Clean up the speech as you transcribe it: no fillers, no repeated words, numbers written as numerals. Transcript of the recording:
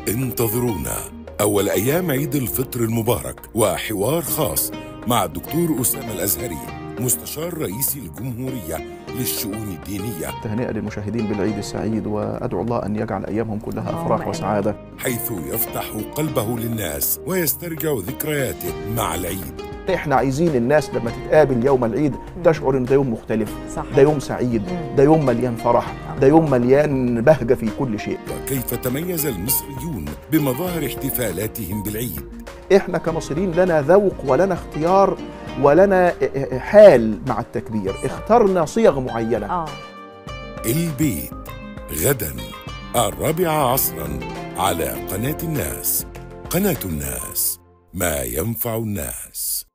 انتظرونا أول أيام عيد الفطر المبارك وحوار خاص مع الدكتور أسامة الأزهري مستشار رئيس الجمهورية للشؤون الدينية. تهنئة للمشاهدين بالعيد السعيد، وأدعو الله أن يجعل أيامهم كلها أفراح وسعادة، حيث يفتح قلبه للناس ويسترجع ذكرياته مع العيد. احنا عايزين الناس لما تتقابل يوم العيد تشعر ان ده يوم مختلف، صحيح. ده يوم سعيد، ده يوم مليان فرح، ده يوم مليان بهجة في كل شيء. وكيف تميز المصريون بمظاهر احتفالاتهم بالعيد؟ احنا كمصريين لنا ذوق ولنا اختيار ولنا حال مع التكبير، اخترنا صيغ معينة. البيت غدا 4 عصرا على قناة الناس. قناة الناس، ما ينفع الناس.